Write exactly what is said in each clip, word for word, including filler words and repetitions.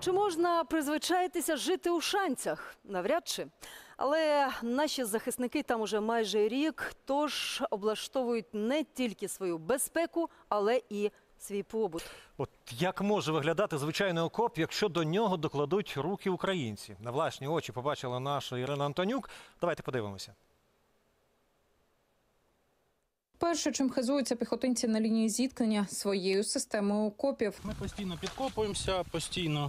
Чи можна призвичаїтися жити у Шанцях? Навряд чи. Але наші захисники там уже майже рік, тож облаштовують не тільки свою безпеку, але і свій побут. От як може виглядати звичайний окоп, якщо до нього докладуть руки українці? На власні очі побачила наша Ірина Антонюк. Давайте подивимося. Перше, чим хизуються піхотинці на лінії зіткнення – своєю системою окопів. Ми постійно підкопуємося, постійно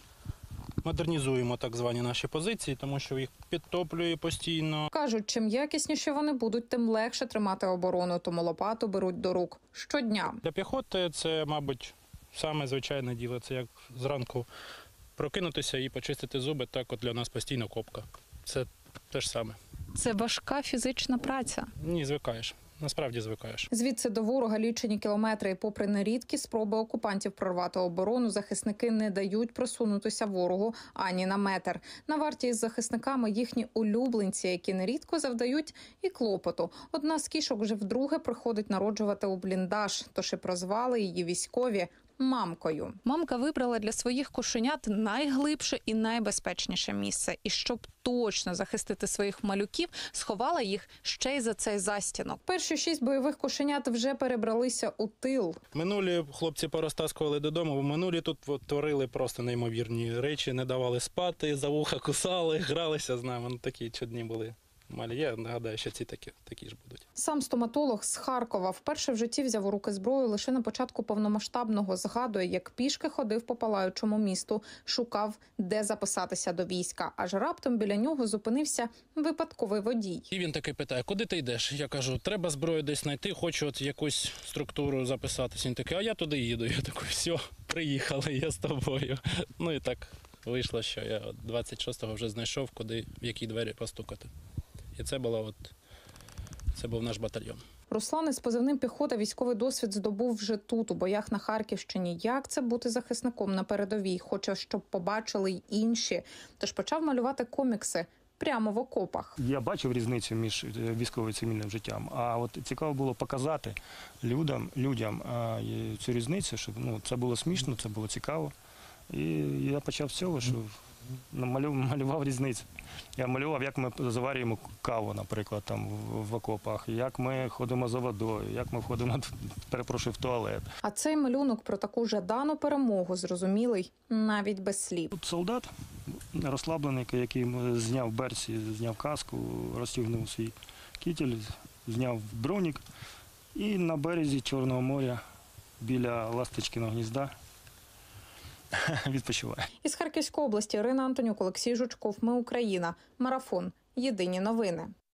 модернізуємо так звані наші позиції, тому що їх підтоплює постійно. Кажуть, чим якісніші вони будуть, тим легше тримати оборону, тому лопату беруть до рук щодня. Для піхоти це, мабуть, саме звичайне діло. Це як зранку прокинутися і почистити зуби, так от для нас постійно копка. Це те ж саме. Це важка фізична праця. Ні, звикаєш. Насправді звикаєш. Звідси до ворога лічені кілометри. І попри нерідкі спроби окупантів прорвати оборону, захисники не дають просунутися ворогу ані на метр. На варті із захисниками їхні улюбленці, які нерідко завдають і клопоту. Одна з кішок вже вдруге приходить народжувати у бліндаж, тож і прозвали її військові мамкою. Мамка вибрала для своїх кошенят найглибше і найбезпечніше місце. І щоб точно захистити своїх малюків, сховала їх ще й за цей застінок. Перші шість бойових кошенят вже перебралися у тил. Минулі хлопці порозтаскували додому, в минулі тут творили просто неймовірні речі, не давали спати, за вуха кусали, гралися з нами. Ну, такі чудні були. Малі, я нагадаю, що ці такі, такі ж будуть. Сам стоматолог з Харкова вперше в житті взяв у руки зброю лише на початку повномасштабного. Згадує, як пішки ходив по палаючому місту, шукав, де записатися до війська. Аж раптом біля нього зупинився випадковий водій. І він такий питає, куди ти йдеш? Я кажу, треба зброю десь знайти, хочу от якусь структуру записатися. Він такий, а я туди їду. Я такий, все, приїхали, я з тобою. Ну і так вийшло, що я двадцять шостого вже знайшов, куди, в які двері постукати. І це була от це був наш батальйон. Руслан із позивним «Піхота» військовий досвід здобув вже тут, у боях на Харківщині. Як це бути захисником на передовій? Хоче, щоб побачили й інші. Тож почав малювати комікси прямо в окопах. Я бачив різницю між військовим і цивільним життям, а от цікаво було показати людям, людям цю різницю, щоб ну, це було смішно, це було цікаво. І я почав з цього, що малював різницю. Я малював, як ми заварюємо каву, наприклад, там в окопах, як ми ходимо за водою, як ми ходимо, перепрошую, в туалет. А цей малюнок про таку жадану перемогу зрозумілий навіть без слів. Тут солдат розслаблений, який зняв берці, зняв каску, розтягнув свій кітель, зняв бронік і на березі Чорного моря біля Ласточкиного гнізда відпочиває. Із Харківської області Ірина Антонюк, Олексій Жучков. Ми Україна. Марафон. Єдині новини.